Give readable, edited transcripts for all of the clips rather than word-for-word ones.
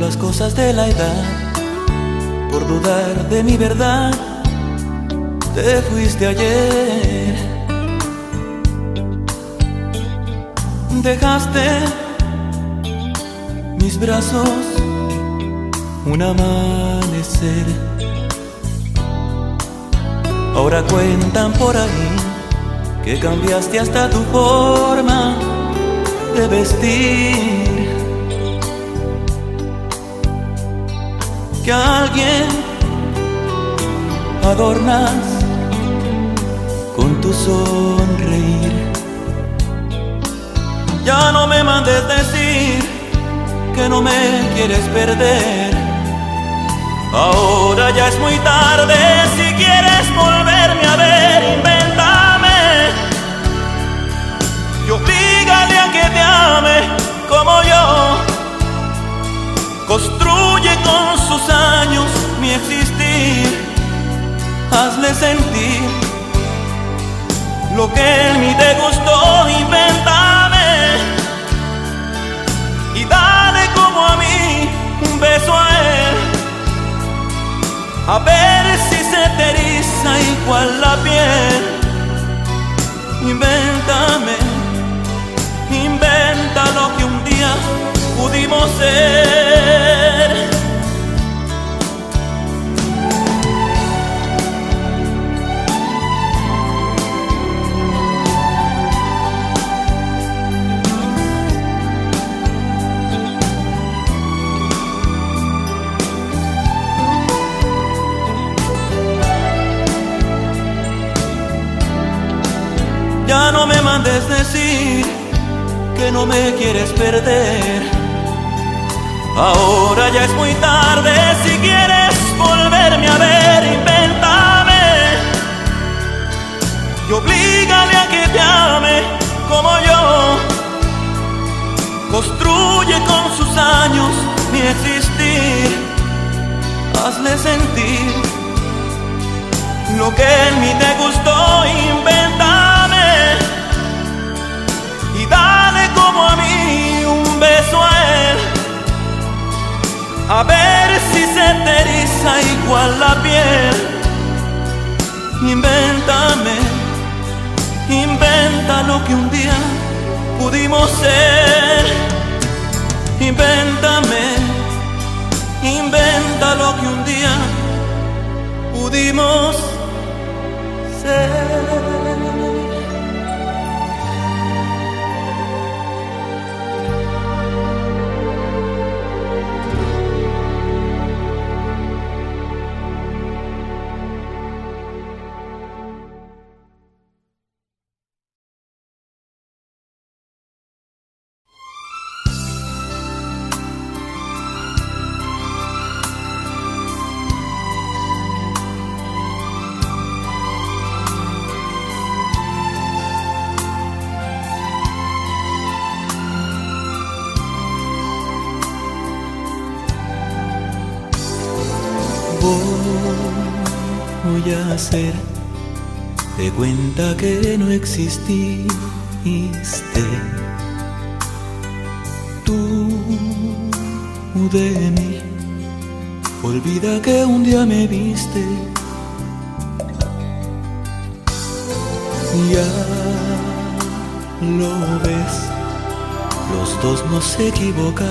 las cosas de la edad, por dudar de mi verdad, te fuiste ayer. Dejaste mis brazos un amanecer. Ahora cuentan por ahí que cambiaste hasta tu forma de vestir, que a alguien adornas con tu sonreír. Ya no me mandes decir que no me quieres perder. Ahora ya es muy tarde, si quieres volverme a ver, invéntame y oblígale a que te ame como yo. Construye con sus años mi existir, hazle sentir lo que en mí te gustó, invéntame y dale como a mí un beso a él, a ver si se te eriza igual la piel. Invéntame, inventa lo que un día pudimos ser. Ya no me mandes decir que no me quieres perder. Ahora ya es muy tarde, si quieres volverme a ver, invéntame y oblígale a que te ame como yo. Construye con sus años mi existir, hazle sentir lo que en mí te gustó, invéntame y dale como a mí un beso a él, a ver si se te eriza igual la piel. Invéntame, inventa lo que un día pudimos ser. Invéntame, inventa lo que un día pudimos ser. Voy a hacer de cuenta que no exististe. Tú de mí, olvida que un día me viste. Ya lo ves, los dos nos equivocamos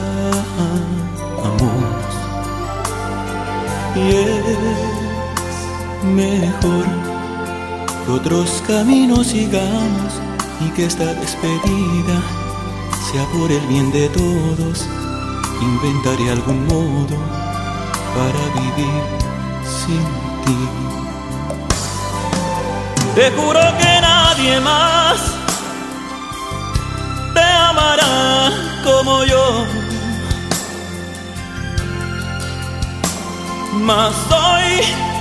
y es mejor que otros caminos sigamos y que esta despedida sea por el bien de todos. Inventaré algún modo para vivir sin ti. Te juro que nadie más te amará como yo, mas hoy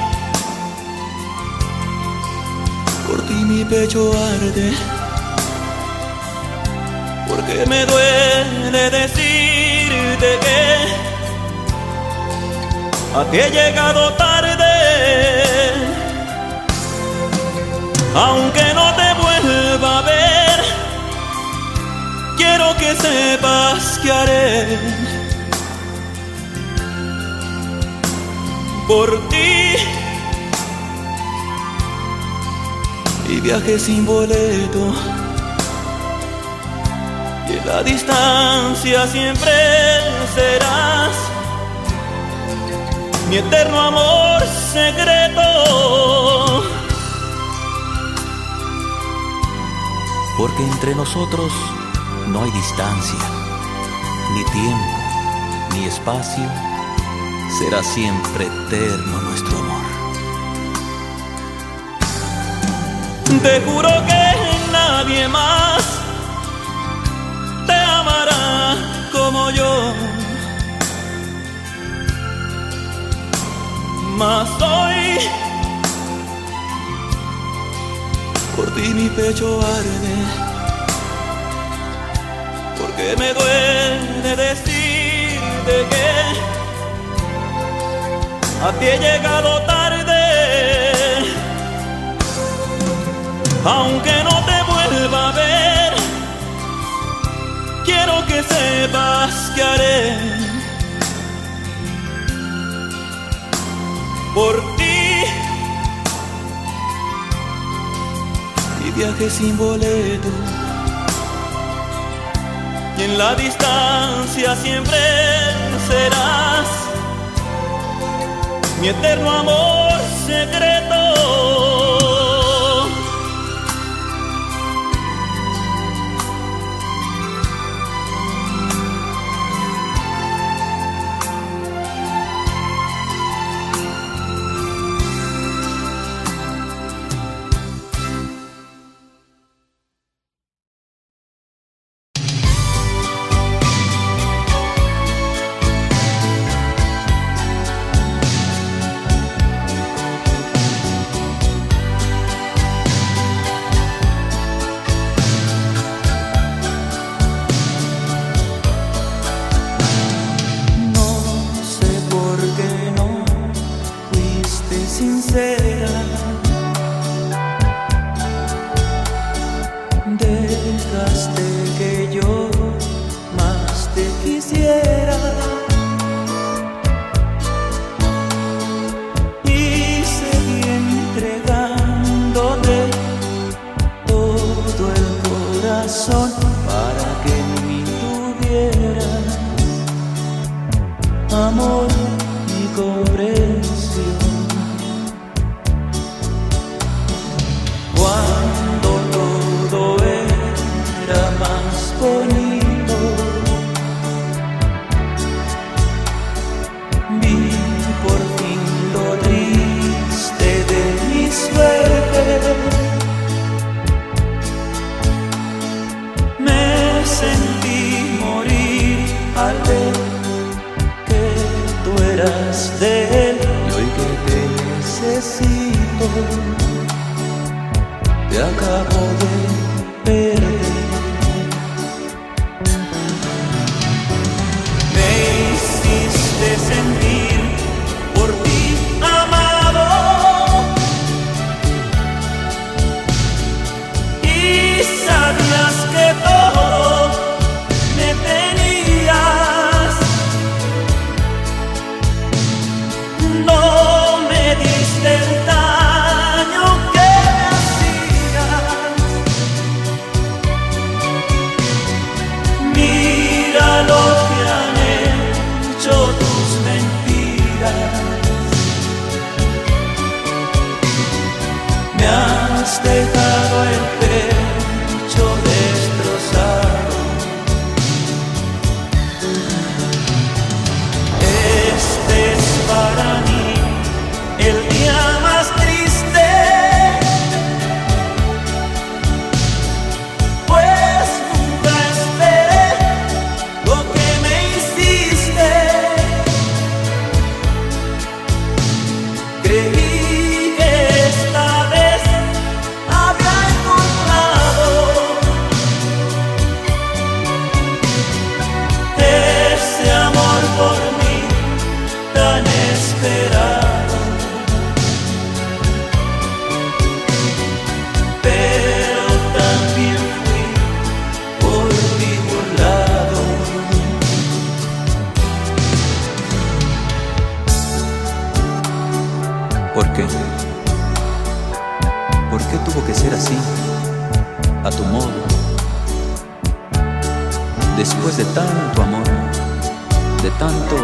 por ti mi pecho arde, porque me duele decirte que a ti he llegado tarde. Aunque no te vuelva a ver, quiero que sepas que haré por ti. Y viajé sin boleto, y en la distancia siempre serás mi eterno amor secreto. Porque entre nosotros no hay distancia, ni tiempo, ni espacio. Será siempre eterno nuestro amor. Te juro que nadie más te amará como yo. Mas hoy por ti mi pecho arde, porque me duele decirte que a ti he llegado tarde. Aunque no te vuelva a ver, quiero que sepas que haré por ti. Y viaje sin boleto, y en la distancia siempre serás mi eterno amor secreto. Sincera, dejaste que yo más te quisiera, y seguí entregándote todo el corazón para que en mí tuvieras amor y comprensión. Cuando todo era más bonito, vi por fin lo triste de mi suerte. Me sentí morir al ver que tú eras de él, y hoy que te necesito te acabo de perder. Me hiciste sentir por ti amado, y sabías que todo me tenías. No me diste el daño que lo que han hecho tus mentiras. Me has dejado el pecho destrozado. Este es para mí el día más triste, pues nunca esperé lo que me hiciste. Creí que esta vez había encontrado a tu modo, después de tanto amor, de tanto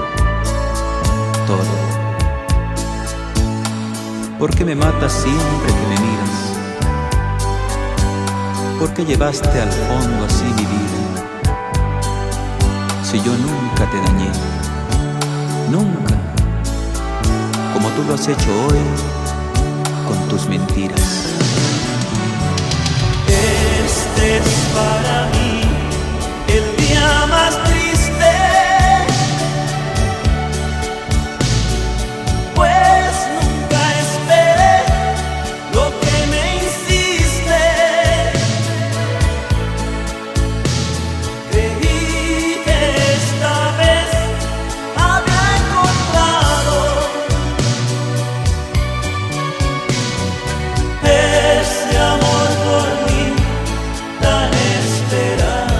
todo. ¿Por qué me matas siempre que me miras? ¿Por qué llevaste al fondo así mi vida? Si yo nunca te dañé, nunca, como tú lo has hecho hoy con tus mentiras. Este es para mí el día más triste, pues nunca esperé lo que me hiciste. Creí que esta vez había encontrado ese amor por mí tan esperado,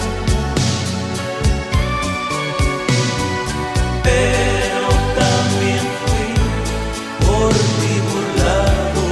pero también fui por ti burlado.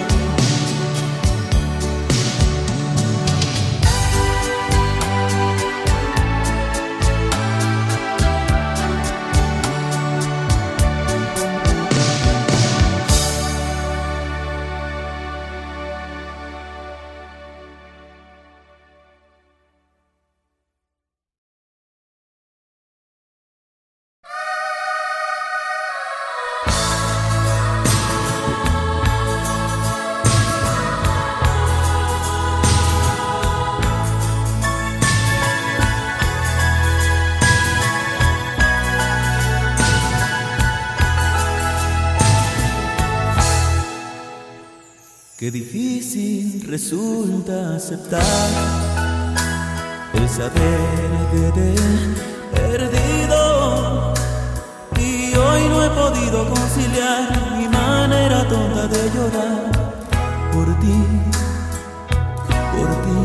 Qué difícil resulta aceptar el saber que te he perdido, y hoy no he podido conciliar mi manera tonta de llorar por ti, por ti.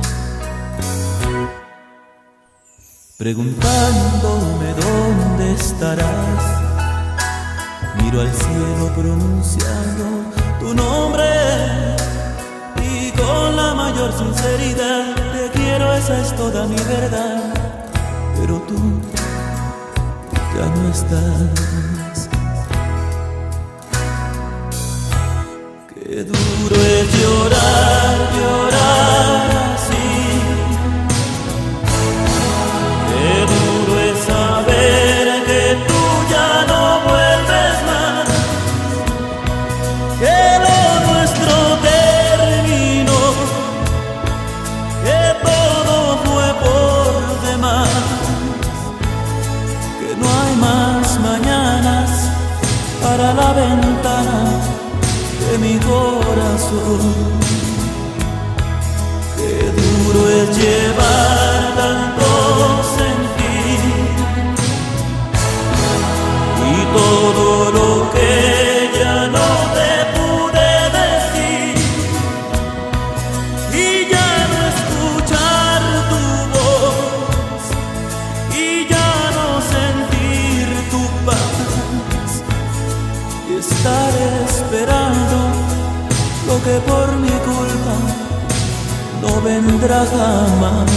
Preguntándome dónde estarás, miro al cielo pronunciando tu nombre y con la mayor sinceridad te quiero, esa es toda mi verdad, pero tú ya no estás. Qué duro es llorar, llorar así. Qué duro es saber que tú ya no vuelves más, que lo nuestro terminó, que todo fue por demás, que no hay más mañanas para la ventana de mi corazón. Qué duro es llevar tanto sentir y todo lo que ya no te pude decir, y ya no escuchar tu voz, y ya no sentir tu paz, y estar esperando lo que por mi culpa no vendrá jamás.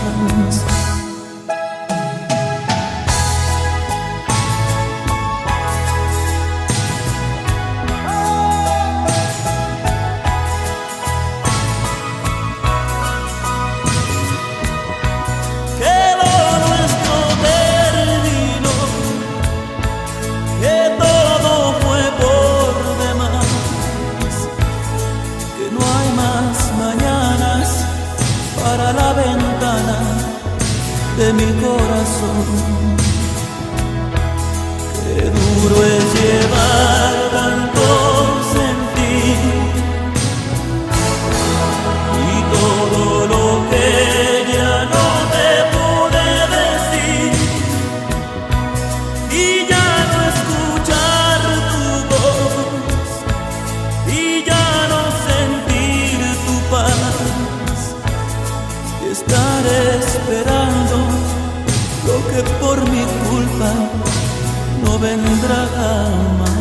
De mi corazón, qué duro es llevar tanto sentir y todo lo que ya no te pude decir, y ya no escuchar tu voz, y ya no sentir tu paz, y estar esperando lo que por mi culpa no vendrá jamás.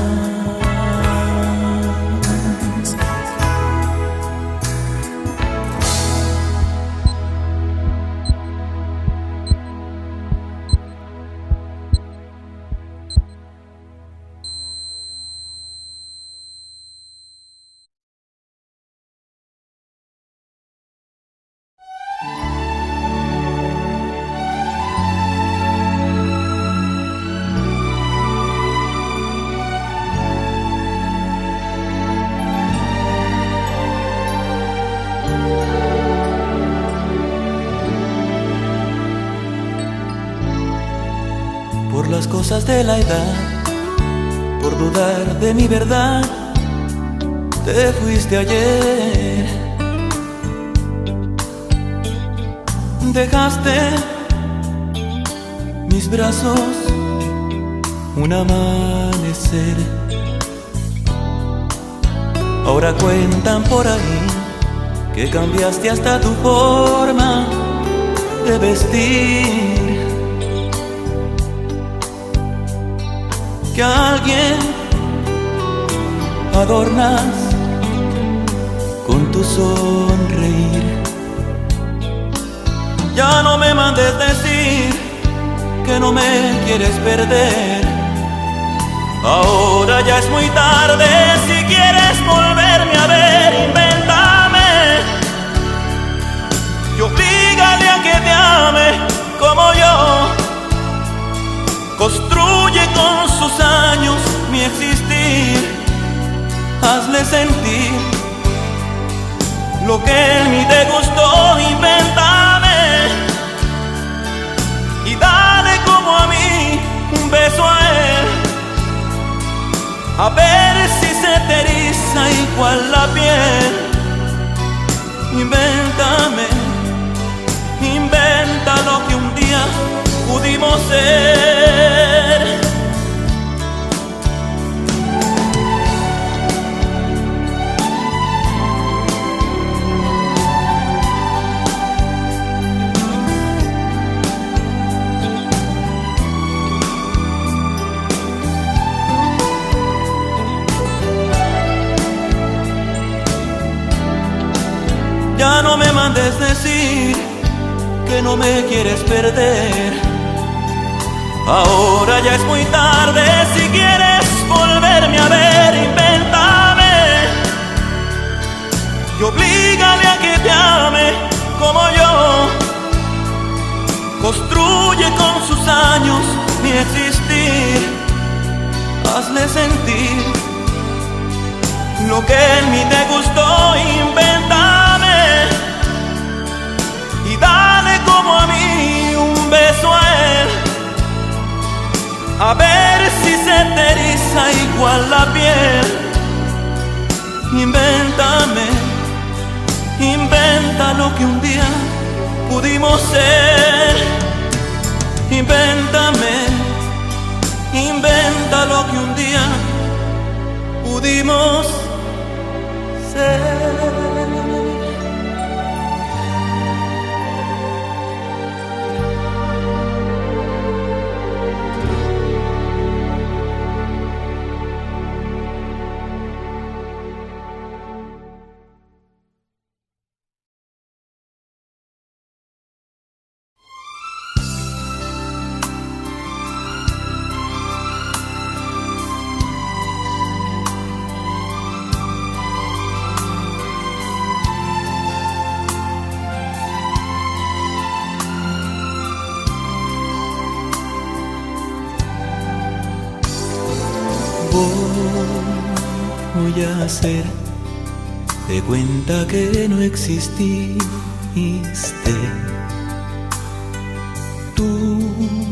las cosas de la edad, por dudar de mi verdad, te fuiste ayer. Dejaste mis brazos un amanecer. Ahora cuentan por ahí que cambiaste hasta tu forma de vestir, que a alguien adornas con tu sonreír. Ya no me mandes decir que no me quieres perder. Ahora ya es muy tarde, si quieres volverme a ver, invéntame y oblígale a que te ame como yo. Construye con sus años mi existir, hazle sentir lo que en mí te gustó, invéntame y dale como a mí un beso a él, a ver si se te eriza igual la piel. Invéntame, inventa lo que un día pudimos ser. Ya no me mandes decir que no me quieres perder. Ahora ya es muy tarde, si quieres volverme a ver, invéntame y oblígale a que te ame como yo. Construye con sus años mi existir, hazle sentir lo que en mí te gustó, invéntame y dale como a mí un beso a él, a ver si se te eriza igual la piel. Invéntame, inventa lo que un día pudimos ser. Invéntame, inventa lo que un día pudimos ser. Voy a hacer de cuenta que no exististe. Tú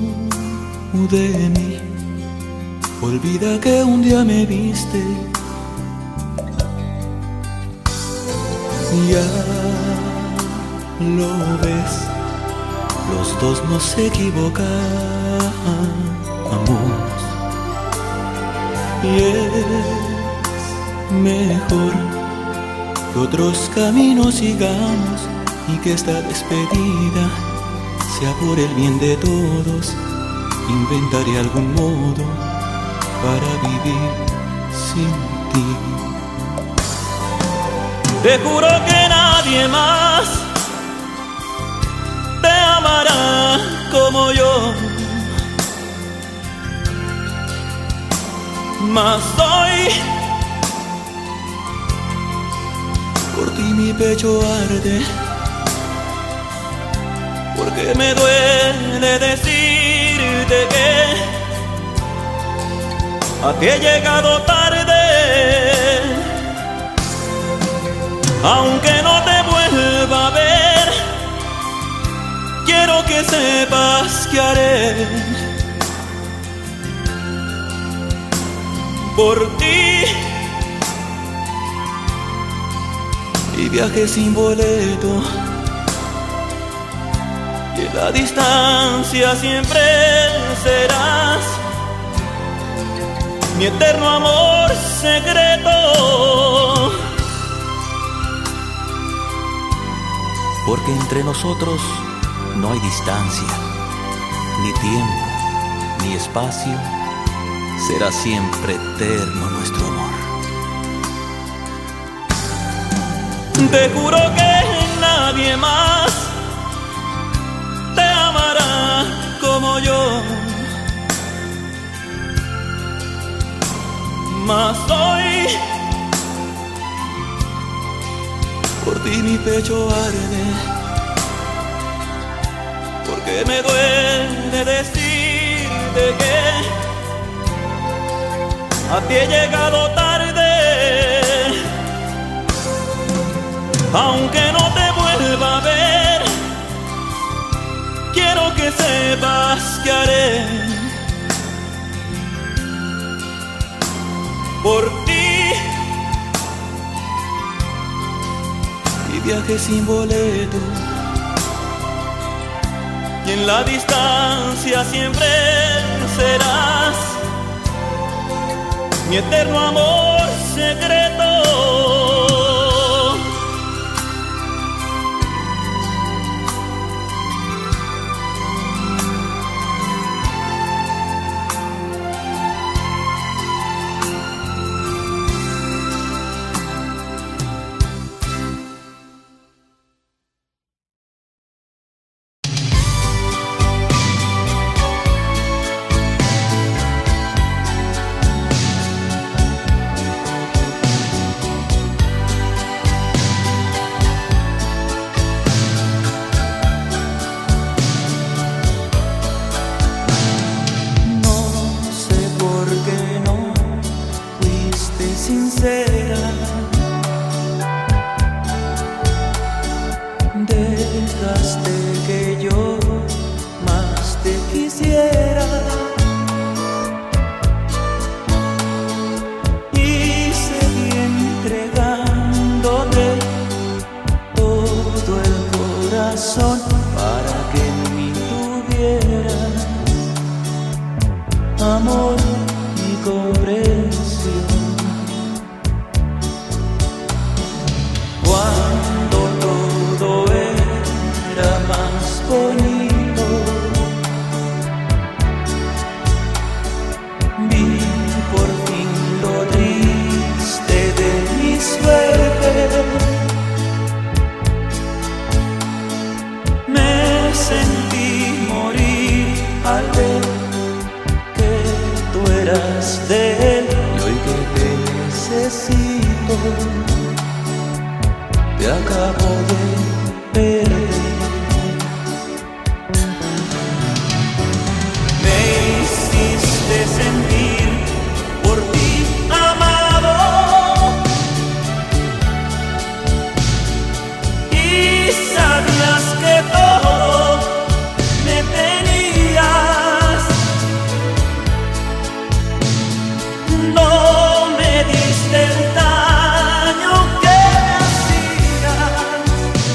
de mí, olvida que un día me viste. Ya lo ves, los dos nos equivocamos y es mejor que otros caminos sigamos y que esta despedida sea por el bien de todos. Inventaré algún modo para vivir sin ti. Te juro que nadie más te amará como yo, mas hoy por ti mi pecho arde, porque me duele decirte que a ti he llegado tarde. Aunque no te vuelva a ver, quiero que sepas que haré por ti. Y viajé sin boleto, y en la distancia siempre serás mi eterno amor secreto. Porque entre nosotros no hay distancia, ni tiempo, ni espacio. Será siempre eterno nuestro amor. Te juro que nadie más te amará como yo. Mas hoy por ti mi pecho arde, porque me duele decirte que a ti he llegado tarde. Aunque no te vuelva a ver, quiero que sepas que haré por ti. Y viajé sin boleto, y en la distancia siempre serás mi eterno amor secreto. Sincera, dejaste que yo más te quisiera, y seguí entregándote todo el corazón para que en mí tuvieras amor y comprensión. Cuando todo era más bonito, vi por fin lo triste de mi suerte. Me sentí morir al ver que tú eras de él, y hoy que te necesito te acabo de perder. Me hiciste sentir por ti amado, y sabías que todo me tenías. No me diste el daño que me hacías.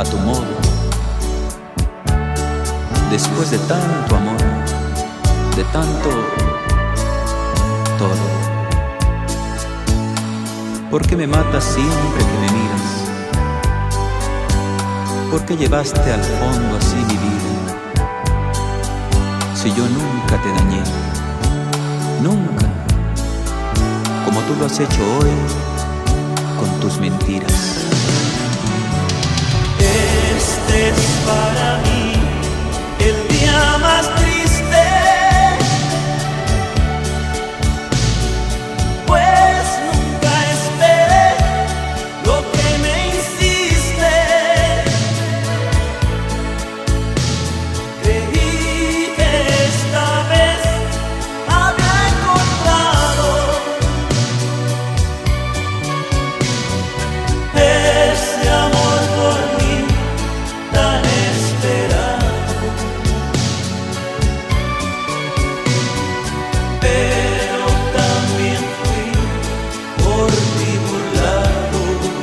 a tu modo, después de tanto amor, de tanto todo. ¿Por qué me matas siempre que me miras? ¿Por qué llevaste al fondo así mi vida? Si yo nunca te dañé, nunca, como tú lo has hecho hoy con tus mentiras. Este es para mí el día más triste, pues nunca esperé lo que me hiciste. Creí que esta vez había encontrado ese amor por mí tan esperado. Pero también fui por ti burlado.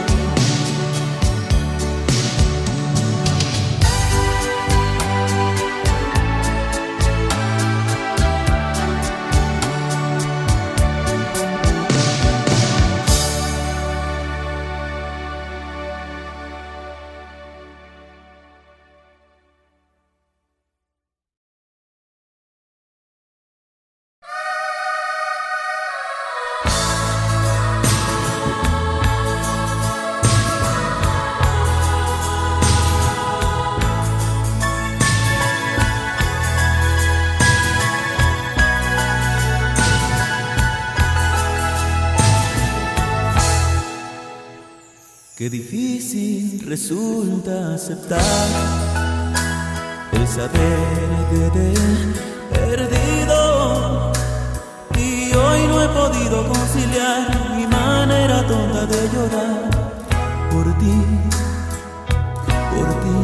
Qué difícil resulta aceptar el saber que te he perdido, y hoy no he podido conciliar mi manera tonta de llorar por ti, por ti.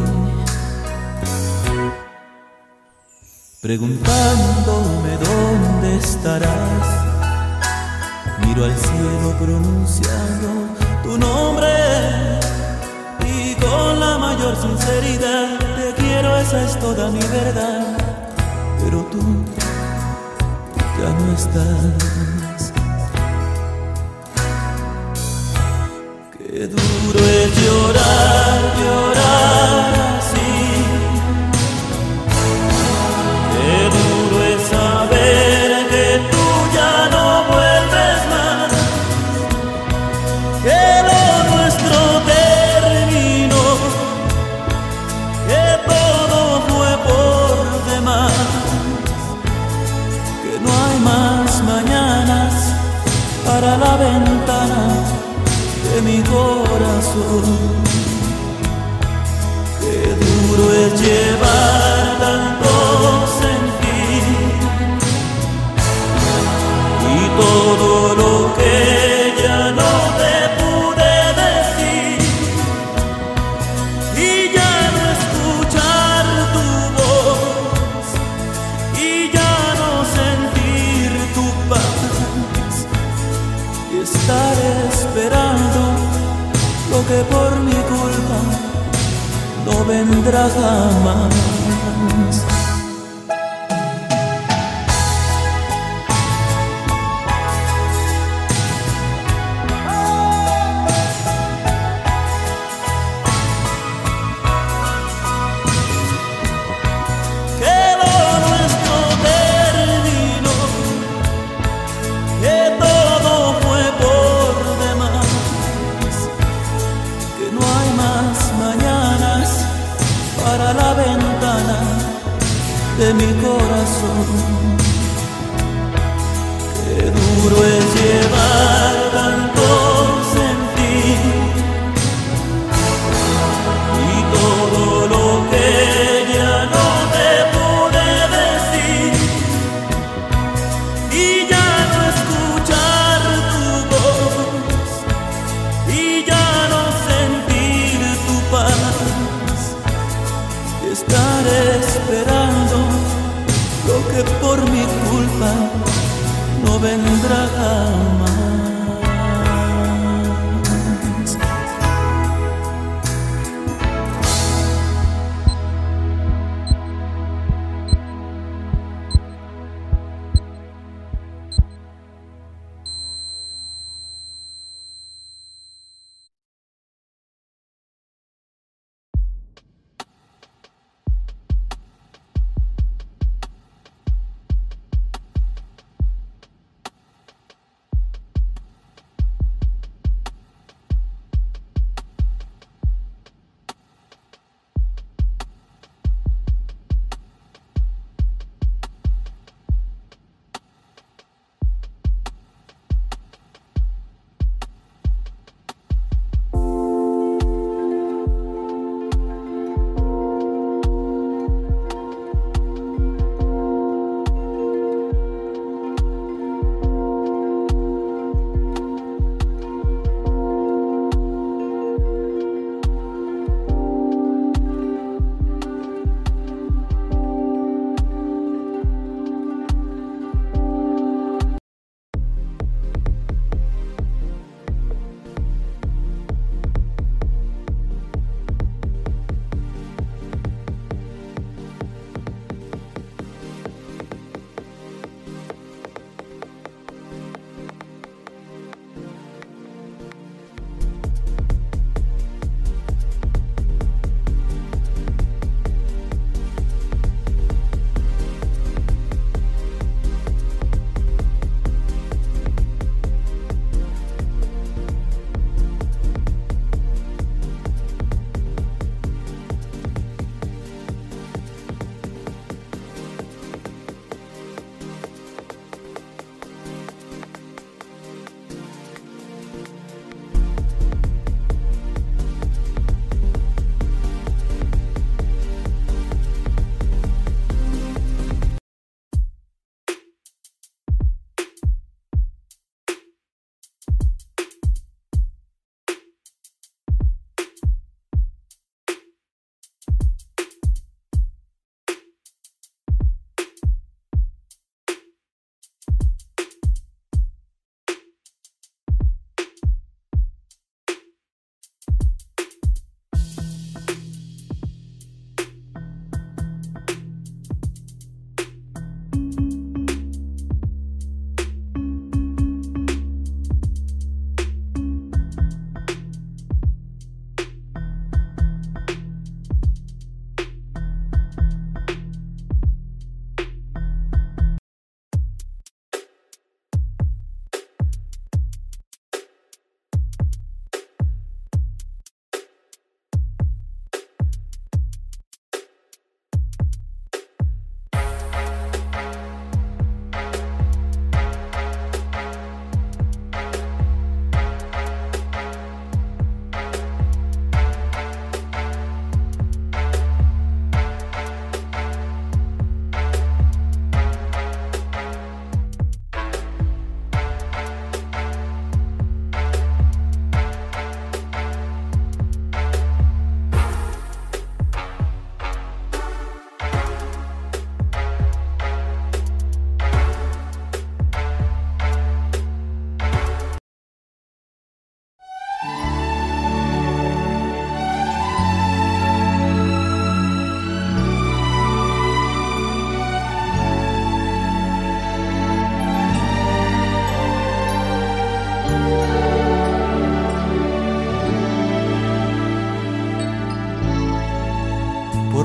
Preguntándome dónde estarás, miro al cielo pronunciando tu nombre, y con la mayor sinceridad te quiero, esa es toda mi verdad. Pero tú ya no estás. Qué duro es llorar, llorar así. Qué duro es saber que tú ya no vuelves más, que lo nuestro terminó, que todo fue por demás, que no hay más mañanas para la ventana de mi corazón. Qué duro es llevar tanto sentir y todo lo que ya no te pude decir, y ya no escuchar tu voz, y ya no sentir tu paz, y estar esperando lo que por mi culpa no vendrá jamás. Que lo nuestro terminó, que todo fue por demás, que no hay más mañanas para la ventana de mi corazón. Qué duro es llevar tanto sentir y todo lo que ya no te pude decir, y ya no escuchar tu voz, y ya no sentir tu paz, y estar esperando lo que por mi culpa no vendrá jamás.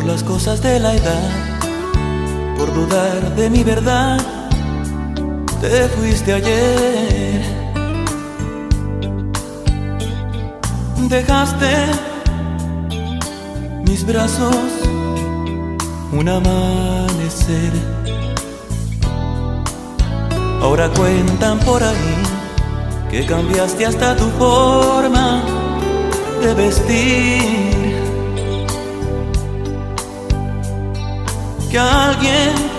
las cosas de la edad, por dudar de mi verdad, te fuiste ayer. Dejaste mis brazos un amanecer. Ahora cuentan por ahí que cambiaste hasta tu forma de vestir, que alguien